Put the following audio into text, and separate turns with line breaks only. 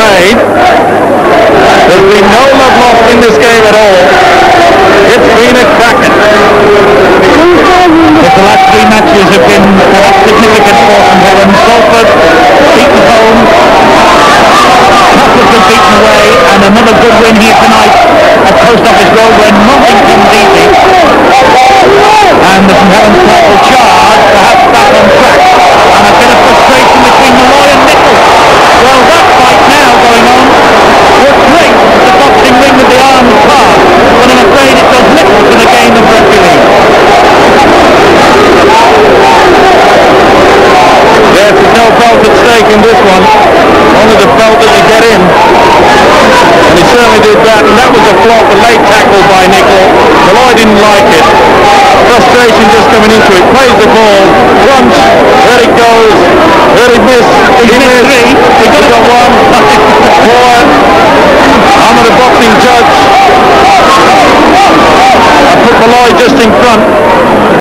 made. There's been no love lost in this game at all. It's been a cracker.
But the last three matches have been perhaps significant for St Helens. Salford beaten home, Chatsworth have beaten away, and another good win here tonight at Post Office Road when nothing comes easy. And the St Helens title charge perhaps back on track, and a bit of frustration between Molloy and Nickle. Well, that fight now going on was great, the boxing ring with the arms passed, but I'm afraid it does little for the game of rugby league.
Yes, there's no belt at stake in this one. Only the belt that you get in. And he certainly did that, and that was a flop, a late tackle by Nickle. Molloy didn't like it. Frustration just coming into it. Plays the ball, runs, there it goes. There he missed. He missed three. He got one. Four. I'm not a boxing judge. I put Molloy just in front.